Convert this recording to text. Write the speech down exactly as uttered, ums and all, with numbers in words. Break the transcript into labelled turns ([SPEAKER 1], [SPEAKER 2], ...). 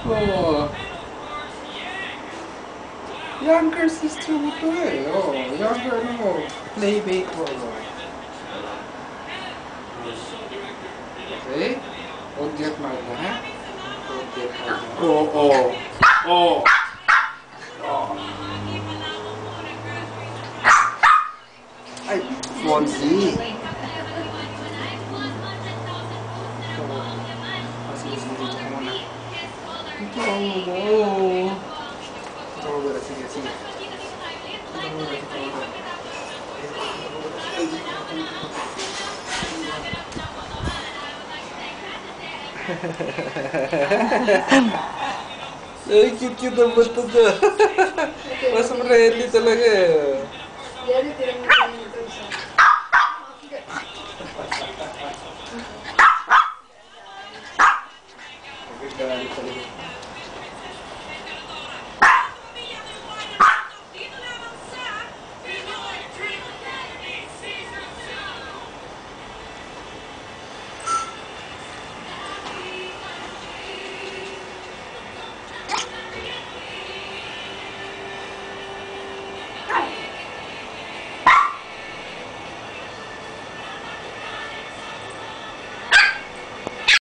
[SPEAKER 1] Oh. Younger sister mo to eh. Oh, younger ano mo. Playmate mo. Okay? Don't get mad na, ha? Don't get mad na. Oh, oh. Oh. Oh. Ay, Fonzi. Sige, sige, dito ka muna. Dito ka muna. Dito ka muna, sige, sige. Dito ka muna, dito ka muna. Ay, cute-cute ang bato na. Mas friendly talaga eh.
[SPEAKER 2] Yan, tirang mo tayo nito isa.
[SPEAKER 1] Nagagalit talaga.